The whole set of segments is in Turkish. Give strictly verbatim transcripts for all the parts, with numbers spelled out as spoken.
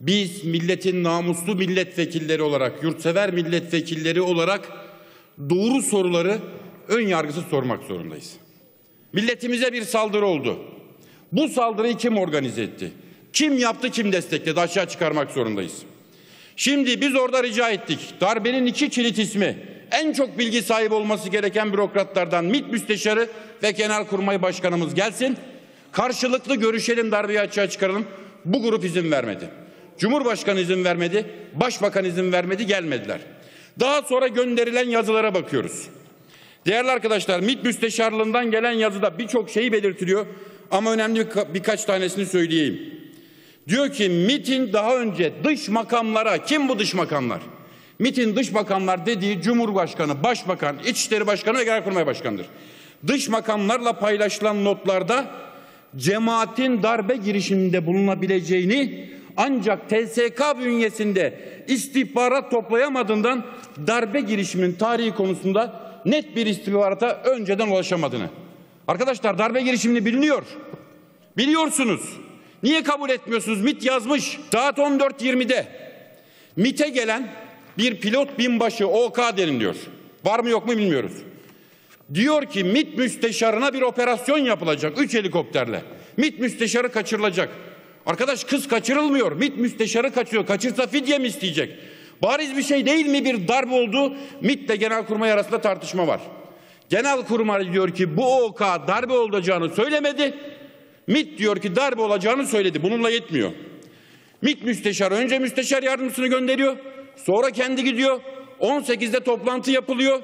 Biz milletin namuslu milletvekilleri olarak, yurtsever milletvekilleri olarak doğru soruları ön yargısız sormak zorundayız. Milletimize bir saldırı oldu. Bu saldırıyı kim organize etti? Kim yaptı, kim destekledi? Aşağı çıkarmak zorundayız. Şimdi biz orada rica ettik. Darbenin iki kilit ismi, en çok bilgi sahibi olması gereken bürokratlardan MİT Müsteşarı ve Genelkurmay Başkanımız gelsin. Karşılıklı görüşelim, darbeyi açığa çıkaralım. Bu grup izin vermedi. Cumhurbaşkanı izin vermedi, Başbakan izin vermedi, gelmediler. Daha sonra gönderilen yazılara bakıyoruz. Değerli arkadaşlar, MİT Müsteşarlığından gelen yazıda birçok şeyi belirtiliyor ama önemli birka birkaç tanesini söyleyeyim. Diyor ki MİT'in daha önce dış makamlara, kim bu dış makamlar? MİT'in dış makamlar dediği Cumhurbaşkanı, Başbakan, İçişleri Başkanı ve Genelkurmay Başkanı'dır. Dış makamlarla paylaşılan notlarda cemaatin darbe girişiminde bulunabileceğini, ancak T S K bünyesinde istihbarat toplayamadığından darbe girişiminin tarihi konusunda net bir istihbarata önceden ulaşamadığını. Arkadaşlar, darbe girişimini biliniyor. Biliyorsunuz. Niye kabul etmiyorsunuz? MİT yazmış. Saat on dört yirmide MİT'e gelen bir pilot binbaşı O K deniliyor. Var mı yok mu bilmiyoruz. Diyor ki MİT müsteşarına bir operasyon yapılacak. Üç helikopterle. MİT müsteşarı kaçırılacak. Arkadaş, kız kaçırılmıyor. MİT müsteşarı kaçıyor. Kaçırsa fidye mi isteyecek? Bariz bir şey değil mi bir darbe oldu? MİT ile Genelkurmay arasında tartışma var. Genelkurmay diyor ki bu O K darbe olacağını söylemedi. MİT diyor ki darbe olacağını söyledi. Bununla yetmiyor. MİT müsteşarı önce müsteşar yardımcısını gönderiyor. Sonra kendi gidiyor. on sekizde toplantı yapılıyor.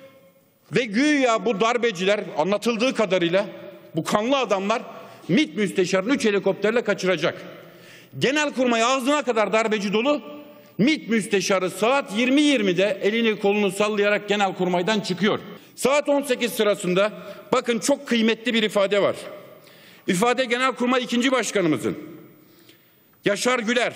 Ve güya bu darbeciler, anlatıldığı kadarıyla bu kanlı adamlar MİT müsteşarını üç helikopterle kaçıracak. Genelkurmay ağzına kadar darbeci dolu. MİT müsteşarı saat yirmi yirmide elini kolunu sallayarak Genelkurmay'dan çıkıyor. Saat on sekiz sırasında bakın çok kıymetli bir ifade var. İfade Genelkurmay ikinci Başkanımızın. Yaşar Güler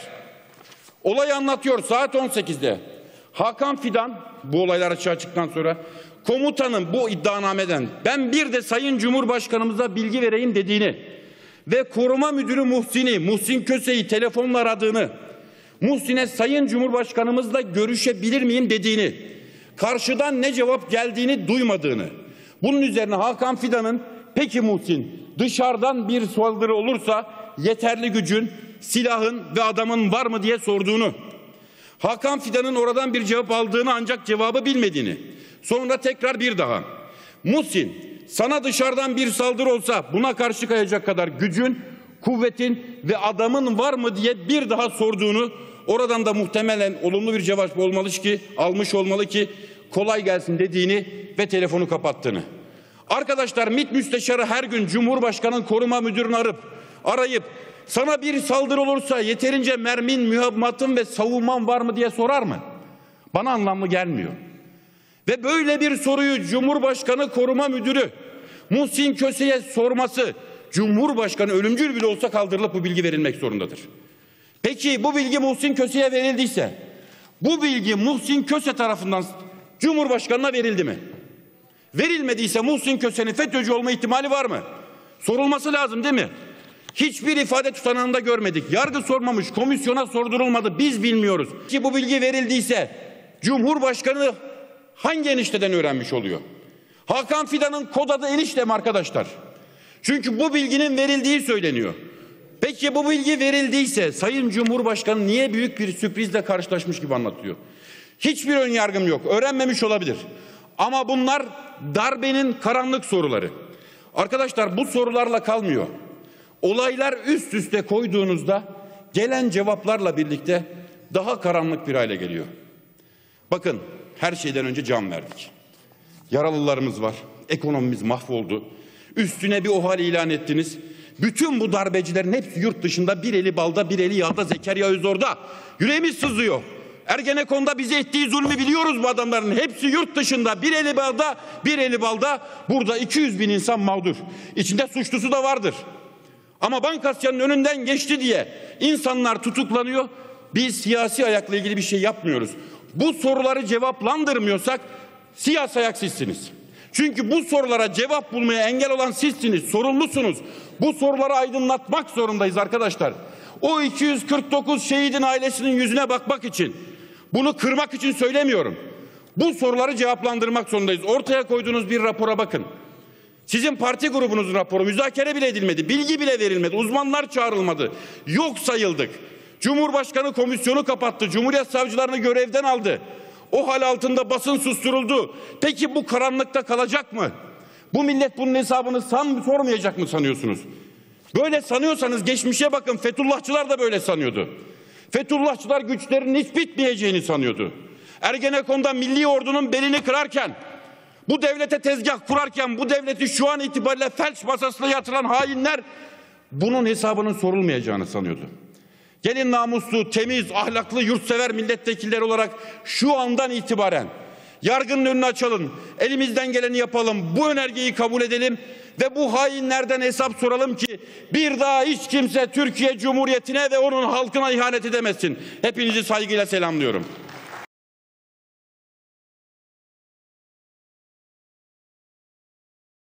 olayı anlatıyor saat on sekizde. Hakan Fidan, bu olaylar açığa çıktıktan sonra, komutanın bu iddianameden ben bir de Sayın Cumhurbaşkanımıza bilgi vereyim dediğini ve koruma müdürü Muhsin'i, Muhsin Köse'yi telefonla aradığını, Muhsin'e Sayın Cumhurbaşkanımızla görüşebilir miyim dediğini, karşıdan ne cevap geldiğini duymadığını, bunun üzerine Hakan Fidan'ın peki Muhsin, dışarıdan bir saldırı olursa yeterli gücün, silahın ve adamın var mı diye sorduğunu, Hakan Fidan'ın oradan bir cevap aldığını ancak cevabı bilmediğini, sonra tekrar bir daha Muhsin, sana dışarıdan bir saldırı olsa buna karşı kayacak kadar gücün, kuvvetin ve adamın var mı diye bir daha sorduğunu, oradan da muhtemelen olumlu bir cevap olmalı ki, almış olmalı ki kolay gelsin dediğini ve telefonu kapattığını. Arkadaşlar, MİT müsteşarı her gün Cumhurbaşkanı'nın koruma müdürünü arayıp arayıp sana bir saldırı olursa yeterince mermin, mühimmatın ve savunman var mı diye sorar mı? Bana anlamlı gelmiyor. Ve böyle bir soruyu Cumhurbaşkanı koruma müdürü Muhsin Köse'ye sorması, Cumhurbaşkanı ölümcül bile olsa kaldırılıp bu bilgi verilmek zorundadır. Peki bu bilgi Muhsin Köse'ye verildiyse, bu bilgi Muhsin Köse tarafından Cumhurbaşkanı'na verildi mi? Verilmediyse Muhsin Köse'nin FETÖ'cü olma ihtimali var mı? Sorulması lazım değil mi? Hiçbir ifade tutanağında görmedik. Yargı sormamış, komisyona sordurulmadı. Biz bilmiyoruz. Ki bu bilgi verildiyse Cumhurbaşkanı hangi enişteden öğrenmiş oluyor? Hakan Fidan'ın kod adı enişte mi arkadaşlar? Çünkü bu bilginin verildiği söyleniyor. Peki bu bilgi verildiyse Sayın Cumhurbaşkanı niye büyük bir sürprizle karşılaşmış gibi anlatıyor? Hiçbir ön yargım yok. Öğrenmemiş olabilir. Ama bunlar darbenin karanlık soruları. Arkadaşlar, bu sorularla kalmıyor. Olaylar üst üste koyduğunuzda gelen cevaplarla birlikte daha karanlık bir hale geliyor. Bakın, her şeyden önce can verdik. Yaralılarımız var. Ekonomimiz mahvoldu. Üstüne bir OHAL ilan ettiniz. Bütün bu darbecilerin hepsi yurt dışında, bir eli balda bir eli yağda, Zekeriya Özor'da. Yüreğimiz sızlıyor. Ergenekon'da bize ettiği zulmü biliyoruz bu adamların. Hepsi yurt dışında, bir eli balda bir eli balda. Burada iki yüz bin insan mağdur. İçinde suçlusu da vardır. Ama Bankasyan'ın önünden geçti diye insanlar tutuklanıyor. Biz siyasi ayakla ilgili bir şey yapmıyoruz. Bu soruları cevaplandırmıyorsak siyasi ayak sizsiniz. Çünkü bu sorulara cevap bulmaya engel olan sizsiniz, sorumlusunuz. Bu soruları aydınlatmak zorundayız arkadaşlar. O iki yüz kırk dokuz şehidin ailesinin yüzüne bakmak için, bunu kırmak için söylemiyorum. Bu soruları cevaplandırmak zorundayız. Ortaya koyduğunuz bir rapora bakın. Sizin parti grubunuzun raporu müzakere bile edilmedi, bilgi bile verilmedi, uzmanlar çağrılmadı, yok sayıldık. Cumhurbaşkanı komisyonu kapattı, Cumhuriyet savcılarını görevden aldı. O hal altında basın susturuldu. Peki bu karanlıkta kalacak mı? Bu millet bunun hesabını san, sormayacak mı sanıyorsunuz? Böyle sanıyorsanız geçmişe bakın, Fethullahçılar da böyle sanıyordu. Fethullahçılar güçlerinin hiç bitmeyeceğini sanıyordu. Ergenekon'da milli ordunun belini kırarken, bu devlete tezgah kurarken, bu devleti şu an itibariyle felç masasına yatıran hainler bunun hesabının sorulmayacağını sanıyordu. Gelin namuslu, temiz, ahlaklı, yurtsever milletvekilleri olarak şu andan itibaren yargının önünü açalım, elimizden geleni yapalım, bu önergeyi kabul edelim ve bu hainlerden hesap soralım ki bir daha hiç kimse Türkiye Cumhuriyeti'ne ve onun halkına ihanet edemesin. Hepinizi saygıyla selamlıyorum.